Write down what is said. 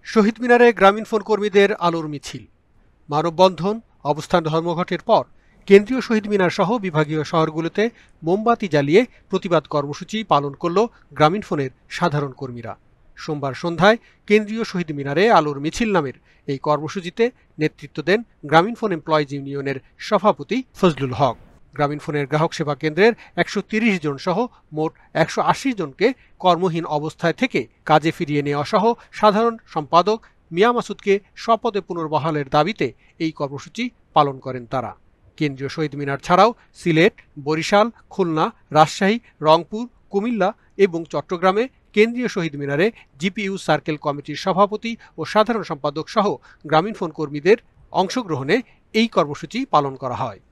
শহীদ মিনারে গ্রামীণফোন কর্মীদের আলোর মিছিল, মানববন্ধন, অবস্থান ধর্মঘটের পর কেন্দ্রীয় শহীদ মিনার সহ বিভাগীয় শহরগুলোতে মোমবাতি জ্বালিয়ে প্রতিবাদ কর্মসূচি পালন করল গ্রামীণফোনের সাধারণ কর্মীরা। সোমবার সন্ধ্যায় কেন্দ্রীয় শহীদ মিনারে আলোর মিছিল নামের এই কর্মসূচিতে নেতৃত্ব দেন গ্রামীণফোন এমপ্লয়িজ ইউনিয়নের সভাপতি ফজলুল হক। গ্রামীণফোনের গ্রাহক সেবা কেন্দ্রের ১৩০ জন সহ মোট ১৮০ জনকে কর্মহীন অবস্থায় থেকে কাজে ফিরিয়ে নেওয়া সহ সাধারণ সম্পাদক মিয়া মাসুদকে স্বপদে পুনর্বহালের দাবিতে এই কর্মসূচি পালন করেন তারা। কেন্দ্রীয় শহীদ মিনার ছাড়াও সিলেট, বরিশাল, খুলনা, রাজশাহী, রংপুর, কুমিল্লা এবং চট্টগ্রামে কেন্দ্রীয় শহীদ মিনারে জিপিইউ সার্কেল কমিটির সভাপতি ও সাধারণ সম্পাদক সহ গ্রামীণফোন কর্মীদের অংশগ্রহণে এই কর্মসূচি পালন করা হয়।